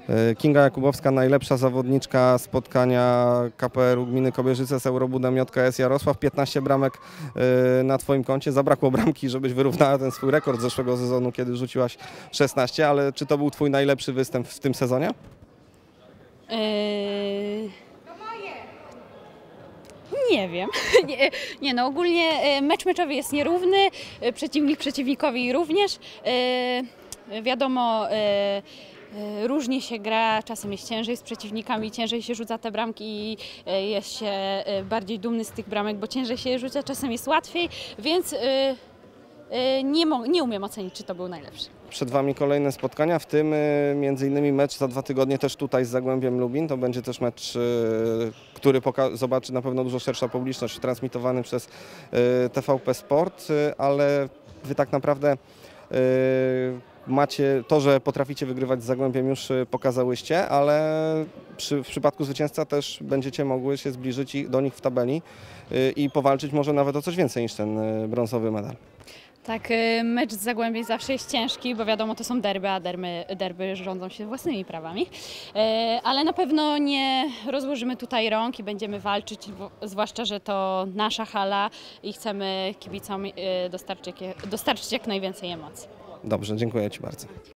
Kinga Jakubowska, najlepsza zawodniczka spotkania KPR-u Gminy Kobierzyce z Eurobudem JKS Jarosław. 15 bramek na Twoim koncie. Zabrakło bramki, żebyś wyrównała ten swój rekord z zeszłego sezonu, kiedy rzuciłaś 16, ale czy to był Twój najlepszy występ w tym sezonie? Nie wiem. Nie no, ogólnie mecz meczowy jest nierówny, przeciwnik przeciwnikowi również. Wiadomo, różnie się gra, czasem jest ciężej z przeciwnikami, ciężej się rzuca te bramki i jest się bardziej dumny z tych bramek, bo ciężej się je rzuca, czasem jest łatwiej, więc nie umiem ocenić, czy to był najlepszy. Przed Wami kolejne spotkania, w tym m.in. mecz za 2 tygodnie też tutaj z Zagłębiem Lubin. To będzie też mecz, który zobaczy na pewno dużo szersza publiczność, transmitowany przez TVP Sport, ale Wy tak naprawdę macie to, że potraficie wygrywać z Zagłębiem, już pokazałyście, ale w przypadku zwycięstwa też będziecie mogły się zbliżyć do nich w tabeli i powalczyć może nawet o coś więcej niż ten brązowy medal. Tak, mecz z Zagłębiem zawsze jest ciężki, bo wiadomo, to są derby, a derby rządzą się własnymi prawami. Ale na pewno nie rozłożymy tutaj rąk i będziemy walczyć, zwłaszcza, że to nasza hala i chcemy kibicom dostarczyć jak najwięcej emocji. Dobrze, dziękuję Ci bardzo.